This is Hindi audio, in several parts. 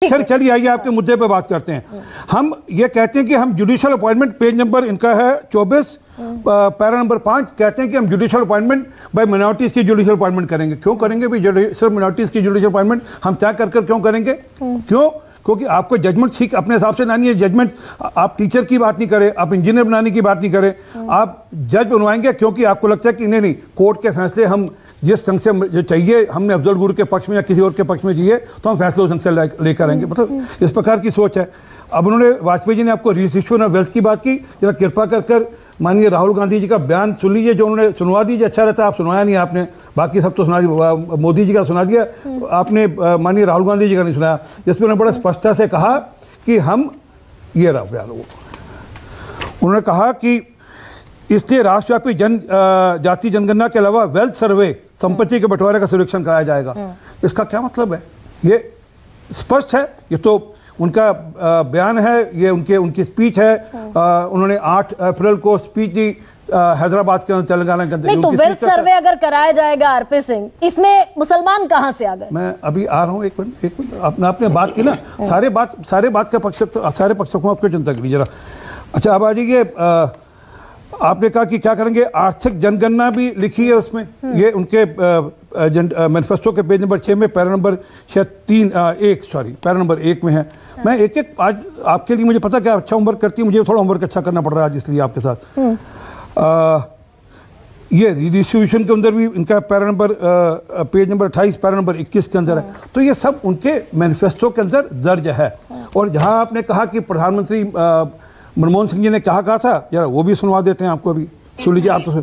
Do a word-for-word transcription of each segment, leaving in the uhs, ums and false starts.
खैर चलिए आइए आपके मुद्दे पे बात करते हैं। हम ये कहते हैं कि हम जुडिशियल अपॉइंटमेंट, पेज नंबर इनका है चौबीस, पैरा नंबर पाँच, कहते हैं कि हम जुडिशियल अपॉइंटमेंट बाय माइनॉरिटीज़ की जुडिशियल अपॉइंटमेंट करेंगे। क्यों करेंगे भाई सिर्फ माइनॉरिटीज़ की जुडिशियल अपॉइंटमेंट? हम तय कर कर क्यों करेंगे? क्यों? क्योंकि आपको जजमेंट ठीक अपने हिसाब से लानी है। जजमेंट आप टीचर की बात नहीं करें, आप इंजीनियर बनाने की बात नहीं करें, आप जज बनवाएंगे क्योंकि आपको लगता है कि नहीं नहीं कोर्ट के फैसले हम जिस संघ से जो चाहिए, हमने अफजल गुरु के पक्ष में या किसी और के पक्ष में चाहिए तो हम फैसले उस संघ से लेकर आएंगे। मतलब इस प्रकार की सोच है। अब उन्होंने वाजपेयी जी ने आपको रिस्ट्रिक्शन ऑफ वेल्थ की बात की, जरा कृपा कर कर माननीय राहुल गांधी जी का बयान सुन लीजिए, जो उन्होंने सुनवा दीजिए। अच्छा रहता है, आप सुनवाया नहीं आपने, बाकी सब तो सुना दिया, मोदी जी का सुना दिया आपने, माननीय राहुल गांधी जी का नहीं सुनाया, जिसमें उन्होंने बड़ा स्पष्टता से कहा कि हम ये रहा बयान, उन्होंने कहा कि इससे राष्ट्रव्यापी जन जाति जनगणना के अलावा वेल्थ सर्वे, संपत्ति के बंटवारे का सर्वेक्षण कराया जाएगा। इसका क्या मतलब है? ये स्पष्ट है, ये तो उनका बयान है, ये उनके उनकी स्पीच है। आ, उन्होंने आठ अप्रैल को स्पीच दी हैदराबाद के अंदर, तेलंगाना के अंदर। नहीं तो वेल्थ सर्वे अगर कराया जाएगा आरपी सिंह, इसमें मुसलमान कहां से आ गए? मैं अभी आ रहा हूँ, एक मिनट एक मिनट आपने आपने बात की ना, सारे बात सारे बात का पक्ष, सारे पक्षों को आपको चिंता करिए जरा। अच्छा अब आ जाइए, आपने कहा कि क्या करेंगे, आर्थिक जनगणना भी लिखी है उसमें, ये उनके मैनिफेस्टो के पेज नंबर छः में पैरा नंबर छः तीन एक सॉरी पैरा नंबर एक में है। मैं एक एक आज आपके लिए, मुझे पता क्या अच्छा होमवर्क करती है, मुझे थोड़ा होमवर्क अच्छा करना पड़ रहा है आज इसलिए आपके साथ। आ, ये रिडिस्ट्रीब्यूशन के अंदर भी इनका पैरा नंबर पेज नंबर अट्ठाईस पैरा नंबर इक्कीस के अंदर है। तो ये सब उनके मैनिफेस्टो के अंदर दर्ज है। और जहाँ आपने कहा कि प्रधानमंत्री मनमोहन सिंह जी ने कहा कहा था, जरा वो भी सुनवा देते हैं आपको, अभी सुन लीजिए आप। तो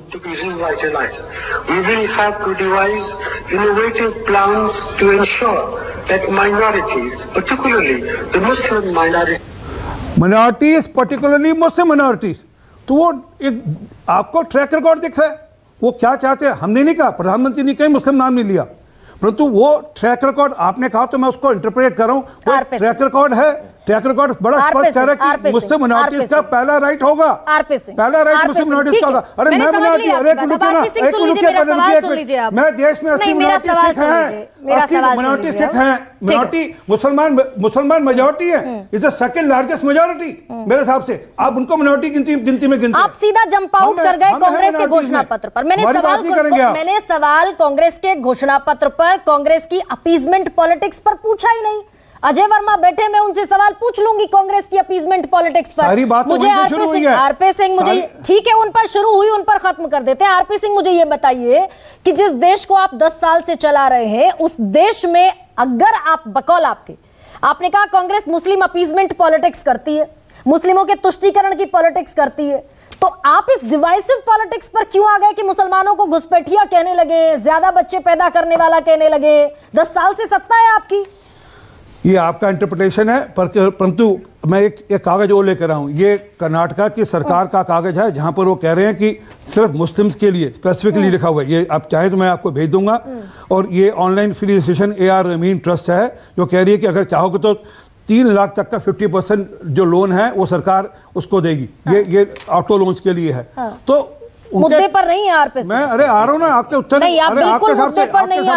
We will have to devise innovative plans to ensure that minorities, particularly the Muslim minorities, minorities, particularly Muslim minorities, तो वो एक आपको ट्रैक रिकॉर्ड दिख रहा है, वो क्या चाहते हैं। हमने नहीं कहा, प्रधानमंत्री ने कहीं मुस्लिम नाम नहीं लिया, परंतु वो ट्रैक रिकॉर्ड आपने कहा तो मैं उसको इंटरप्रेट कर रहा हूँ। ट्रैक रिकॉर्ड है, ट्रैक रिकॉर्ड बड़ा स्पष्ट कह रहा है कि मुस्लिम मिनॉरिटीज का पहला राइट होगा, पहला राइट मुस्लिम मिनॉरिटीज का होगा। अरे मैं मिनॉरिटी, अरे एक मिनट ना, एक मिनट के पहले रुकिए, मैं देश में अस्सी मिनॉरिटी सिख हैं, अस्सी मिनॉरिटी सिख हैं, मिनॉरिटी मुसलमान मुसलमान मेजॉरिटी है, is the second largest majority मेरे हिसाब से। आप उनको मिनॉरिटी गिनती गिनती में गिनते हैं। आप सीधा जंप आउट कर गए कांग्रेस के घोषणा पत्र पर। मैंने सवाल मैंने सवाल कांग्रेस के घोषणा पत्र पर, कांग्रेस की अपीजमेंट पॉलिटिक्स पर पूछा ही नहीं। अजय वर्मा बैठे, मैं उनसे सवाल पूछ लूंगी कांग्रेस की अपीजमेंट पॉलिटिक्स पर। सारी बात मुझे आरपी सिंह आरपी सिंह मुझे ठीक है, उन पर शुरू हुई, उन पर खत्म कर देते हैं। आरपी सिंह मुझे ये बताइए कि जिस देश को आप दस साल से चला रहे हैं, उस देश में अगर आप बकौल आपके, आपने कहा कांग्रेस मुस्लिम अपीजमेंट पॉलिटिक्स करती है, मुस्लिमों के तुष्टीकरण की पॉलिटिक्स करती है, तो आप इस डिवाइसिव पॉलिटिक्स पर क्यों आ गए कि मुसलमानों को घुसपैठिया कहने लगे, ज्यादा बच्चे पैदा करने वाला कहने लगे? दस साल से सत्ता है आपकी। ये आपका इंटरप्रिटेशन है, पर परंतु मैं एक, एक कागज और लेकर आऊँ। ये कर्नाटका की सरकार का कागज है, जहाँ पर वो कह रहे हैं कि सिर्फ मुस्लिम्स के लिए स्पेसिफिकली लिखा हुआ है। ये आप चाहें तो मैं आपको भेज दूंगा। और ये online free registration A R रमीन ट्रस्ट है, जो कह रही है कि अगर चाहोगे तो तीन लाख तक का फिफ्टी परसेंट जो लोन है वो सरकार उसको देगी। ये ये ऑटो लोन्स के लिए है। तो मुद्दे पर नहीं है आरपी सिंह। मैं अरे आ रहा हूँ ना आपके उत्तर, नहीं, आप अरे आपके हिसाब से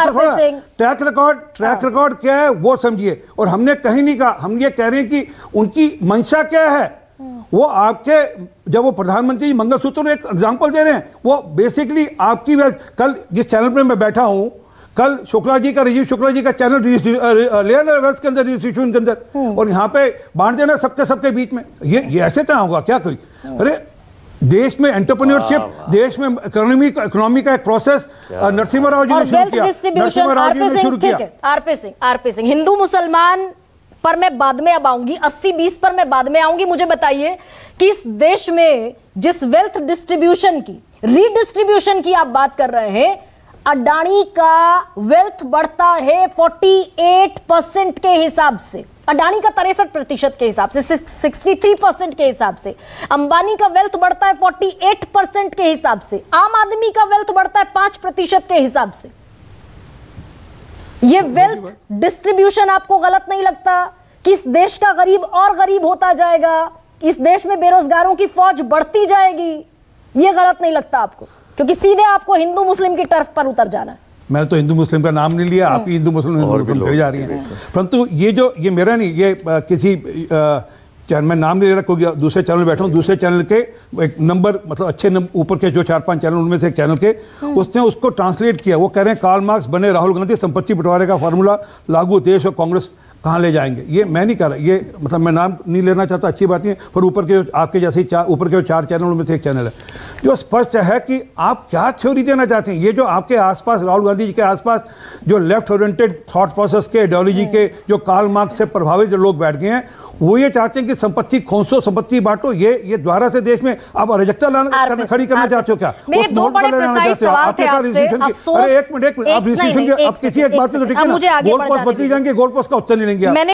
ट्रैक रिकॉर्ड ट्रैक रिकॉर्ड क्या है वो समझिए। और हमने कहीं नहीं कहा, हम ये कह रहे हैं कि उनकी मंशा क्या है। वो आपके जब वो प्रधानमंत्री मंगलसूत्र एक एग्जांपल दे रहे हैं, वो बेसिकली आपकी कल जिस चैनल पर मैं बैठा हूँ, कल शुक्ला जी का, राजीव शुक्ला जी का चैनल लेयर वेल्थ के अंदर रजिस्ट्रेशन के अंदर, और यहाँ पे बांट देना सबके सबके बीच में, ये ये ऐसे कहाँ होगा क्या कोई? अरे देश में एंटरप्रेन्योरशिप, देश में इकोनॉमी इकोनॉमी का एक प्रोसेस नरसिम्हा राव जी ने शुरू किया, नरसिम्हा राव जी ने शुरू किया। आरपी सिंह आरपी सिंह हिंदू मुसलमान पर मैं बाद में अब आऊंगी, अस्सी बीस पर मैं बाद में आऊंगी। मुझे बताइए कि इस देश में जिस वेल्थ डिस्ट्रीब्यूशन की, रीडिस्ट्रीब्यूशन की आप बात कर रहे हैं, अडानी का वेल्थ बढ़ता है अड़तालीस परसेंट के हिसाब से, अडानी का तिरसठ प्रतिशत के हिसाब से, तिरसठ परसेंट के हिसाब से, अंबानी का वेल्थ बढ़ता है अड़तालीस परसेंट के हिसाब से, आम आदमी का वेल्थ बढ़ता है पांच प्रतिशत के हिसाब से। ये वेल्थ डिस्ट्रीब्यूशन आपको गलत नहीं लगता कि इस देश का गरीब और गरीब होता जाएगा, इस देश में बेरोजगारों की फौज बढ़ती जाएगी? ये गलत नहीं लगता आपको? क्योंकि सीधे आपको हिंदू मुस्लिम की टर्फ पर उतर जाना है। मैंने तो हिंदू मुस्लिम का नाम नहीं लिया, आप ही हिंदू मुस्लिम हिंदू मुस्लिम कही जा रही हैं। परंतु ये जो ये मेरा नहीं, ये आ, किसी चैनल में नाम नहीं ले रहा, क्योंकि दूसरे चैनल में बैठा हूँ, दूसरे चैनल के एक नंबर मतलब अच्छे नंबर ऊपर के जो चार पांच चैनल उनमें से एक चैनल के उसने उसको ट्रांसलेट किया। वो कह रहे हैं कार्ल मार्क्स बने राहुल गांधी, संपत्ति बंटवारे का फार्मूला लागू देश और कांग्रेस कहाँ ले जाएंगे। ये मैं नहीं कर रहा, ये मतलब मैं नाम नहीं लेना चाहता, अच्छी बात नहीं है, पर ऊपर के आपके जैसे ही चार ऊपर के चार चैनलों में से एक चैनल है जो स्पष्ट है कि आप क्या थ्योरी देना चाहते हैं। ये जो आपके आसपास राहुल गांधी जी के आसपास जो लेफ्ट ओरिएंटेड थॉट प्रोसेस के आइडियोलॉजी के जो कार्ल मार्क्स से प्रभावित जो लोग बैठ गए हैं, वो ये चाहते हैं कि संपत्ति खोसो, संपत्ति बांटो, ये ये द्वारा से देश में आप अराजकता लाना खड़ी करना चाहते हो क्या? मेरे दो बड़े प्रिसाइज सवाल थे आपसे। अफसोस अरे एक मिनट, एक मिनट, आप रिसेशन आप किसी एक बात पे तो टिके ना, गोल पोस्ट बदली जाएंगे, गोल पोस्ट का उत्तर नहीं लेंगे आप।